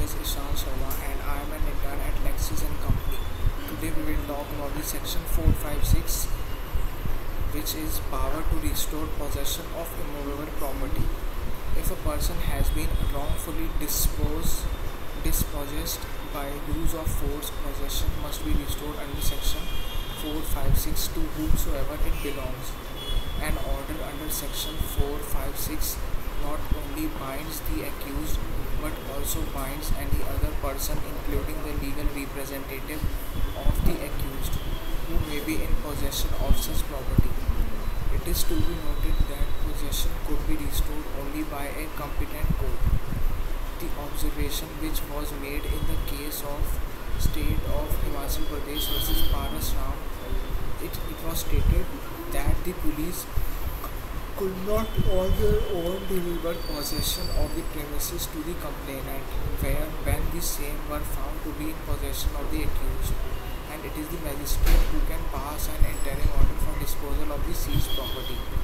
is Ishan Sharma and I am an intern at Lexis and Company. Today we will talk about the section 456, which is power to restore possession of immovable property. If a person has been wrongfully dispossessed by use of force, possession must be restored under section 456 to whomsoever it belongs. An order under section 456 not only binds the accused but also binds any other person, including the legal representative of the accused, who may be in possession of such property. It is to be noted that possession could be restored only by a competent court. The observation which was made in the case of State of Himachal Pradesh versus Paras Ram, it was stated that the police could not on their own deliver possession of the premises to the complainant when the same were found to be in possession of the accused, and it is the magistrate who can pass an interim order for disposal of the seized property.